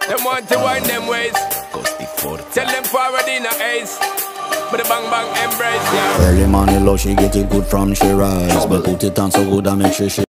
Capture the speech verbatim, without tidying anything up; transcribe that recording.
Them want to wind them ways. Tell them forward in a ace. But the bang bang embrace, yeah. Early morning love, she get it good from she rise. But put it on so good I make sure she